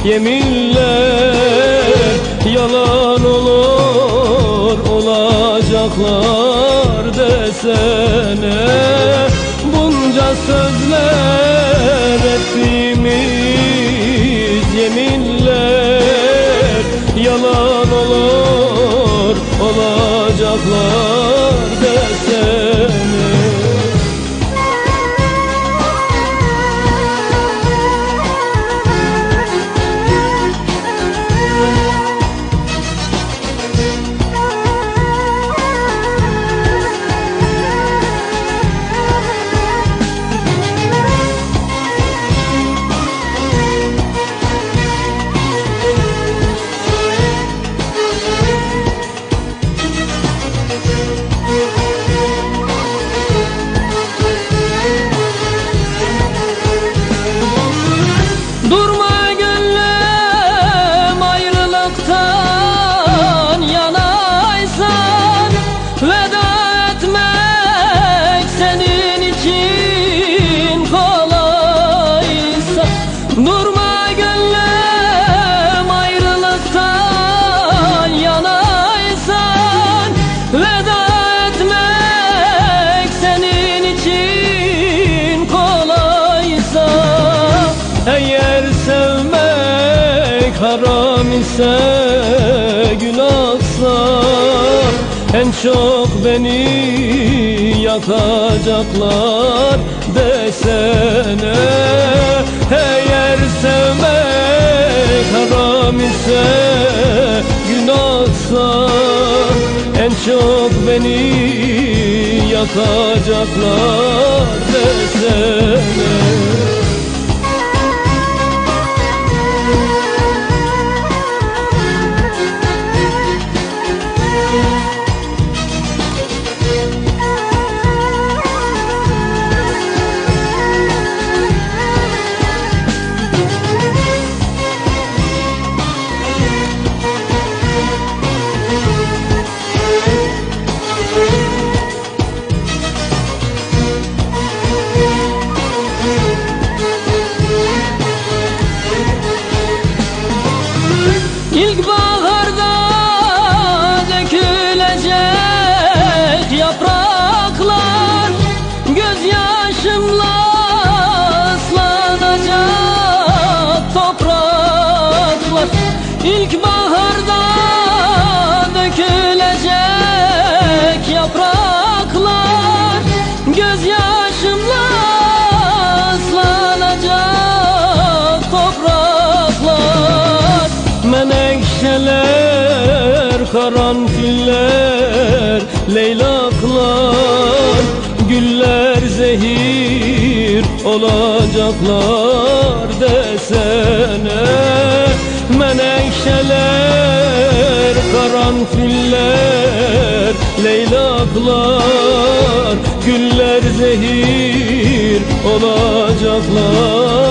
yeminler yalan olur, olacaklar desene. Bunca sözler ettiğimiz yeminler yalan olur, olacaklar desene. Durma gönlüm ayrılıktan yanaysan, veda etmek senin için kolaysa. Durma gönlüm ayrılıktan yanaysan, veda etmek senin için kolaysa. Eğer sevmek haram ise, günahsa, en çok beni yakacaklar desene. Eğer sevmek haram ise, günahsa, en çok beni yakacaklar desene. İlkbaharda dökülecek yapraklar, gözyaşımla ıslanacak topraklar. İlkbaharda dökülecek yapraklar, gözyaşımla ıslanacak topraklar. Menekşeler, karanfiller, leylaklar, güller zehir olacaklar desene. Menekşeler, karanfiller, leylaklar, güller zehir olacaklar